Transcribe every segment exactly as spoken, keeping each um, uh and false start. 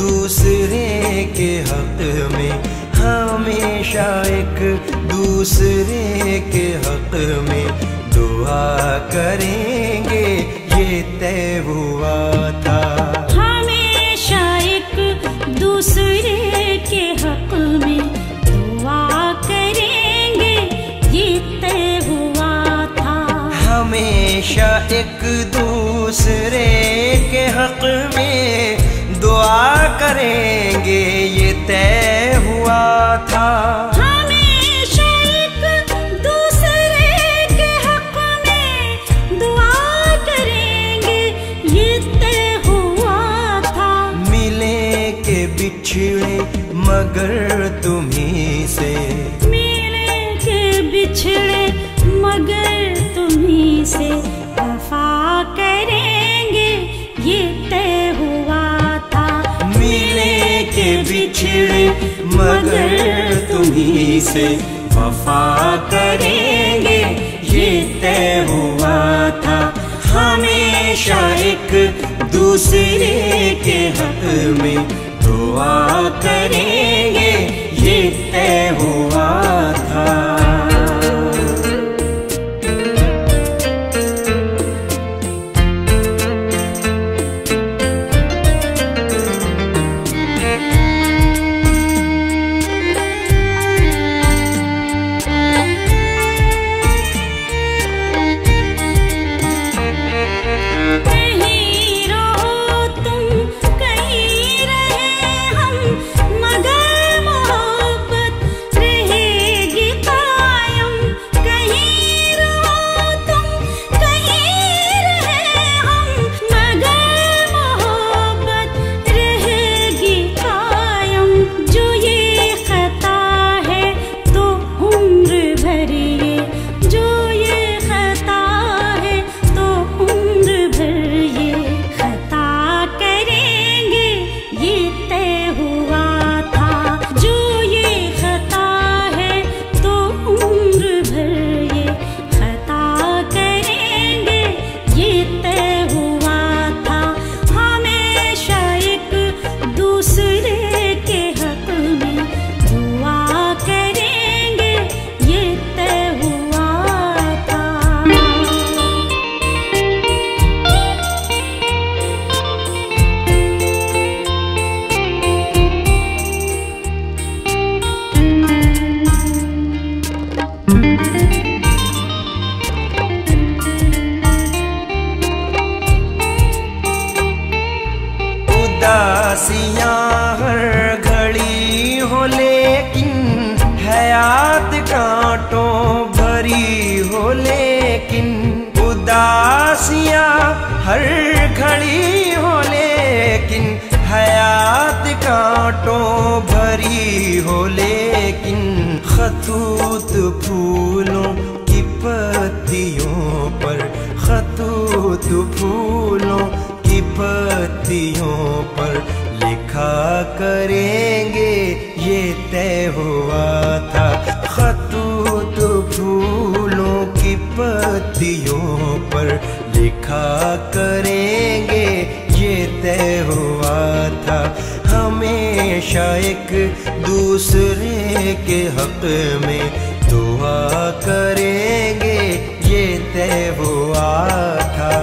दूसरे के हक में, हमेशा एक दूसरे के हक में दुआ करेंगे, ये तय हुआ था। हमेशा एक दूसरे के हक में दुआ करेंगे, ये तय हुआ था। हमेशा एक दूसरे के हक में दुआ करेंगे, ये तय हुआ था। हमेशा एक दूसरे के हक में दुआ करेंगे, ये तय हुआ था। मिले के बिछड़े मगर तुम्ही से, मिले के बिछड़े मगर तुम्ही से वफा करेंगे, ये तय हुआ था। मिले के बिछड़े मगर तुम्ही से वफा करेंगे, ये तय हुआ था। हमेशा एक दूसरे के हक में दुआ करेंगे, ये तय हुआ था। उदासियां हर घड़ी हो लेकिन हयात कांटों भरी हो, लेकिन उदासियां हर घड़ी हो लेकिन हयात कांटों भरी हो, लेकिन खतूत फूलों की पत्तियों पर, खतूत फूलों की पत्तियों पर लिखा करेंगे, ये तय हुआ था। खतूत फूलों की पत्तियों पर लिखा करेंगे, ये तय हुआ था। हमेशा एक दूसरे के हक में दुआ करेंगे, ये तय हुआ था।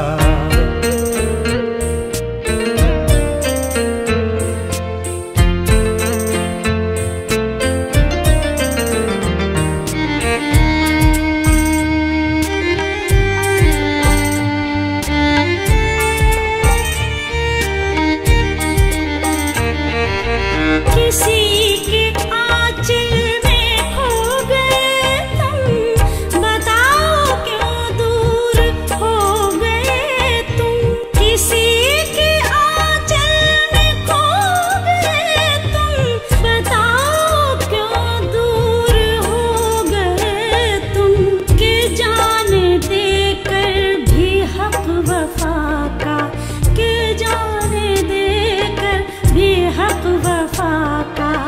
किसी के आंचल में खो गए तुम, बताओ क्यों दूर हो गए तुम। किसी के आंचल में खो गए तुम, बताओ क्यों दूर हो गए तुम। कि जान देकर भी हक वफा का, कि जान देकर भी हक वफा का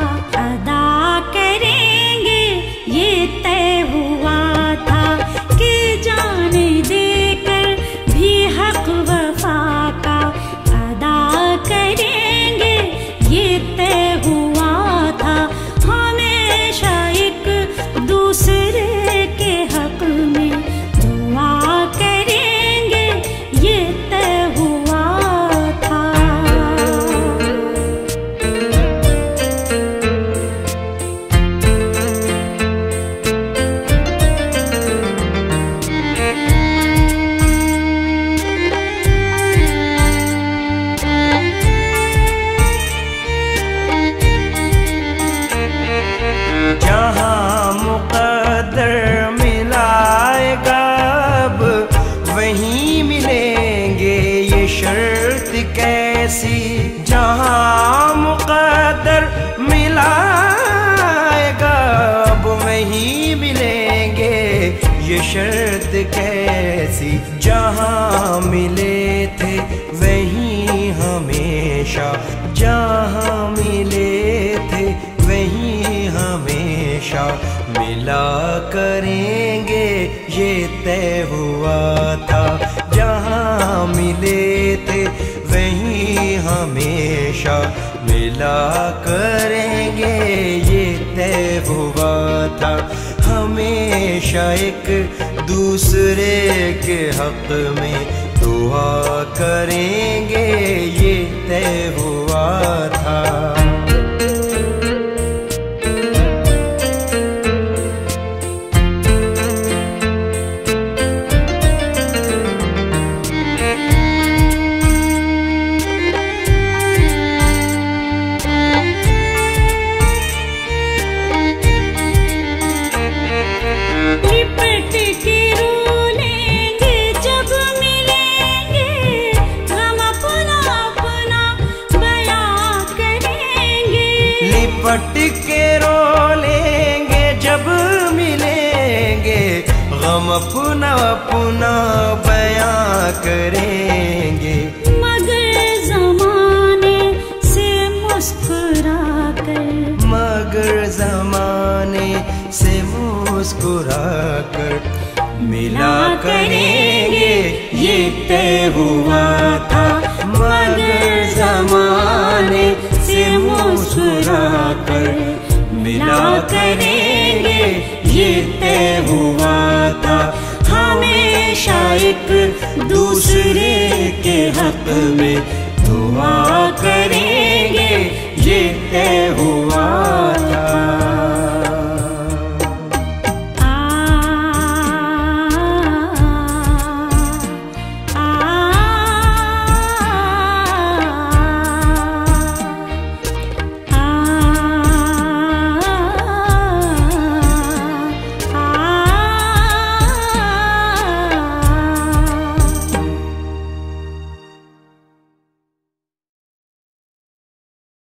शर्त कैसी, जहाँ मिले थे वहीं हमेशा, जहाँ मिले थे वहीं हमेशा मिला करेंगे ये तय हुआ था। जहाँ मिले थे वहीं हमेशा मिला करेंगे ये तय हुआ था। हमेशा एक दूसरे के हक में दुआ करेंगे ये तय हुआ था। लिपट के रो लेंगे जब मिलेंगे, गम अपना अपना बयां करेंगे। मगर ज़माने से मुस्कुरा कर, मगर ज़माने से मुस्कुरा कर मिला करेंगे ये तय हुआ था। मगर ज़माने से मुस्कुरा कर मिला करेंगे ये तय हुआ था। हमेशा एक दूसरे के हक में दुआ करें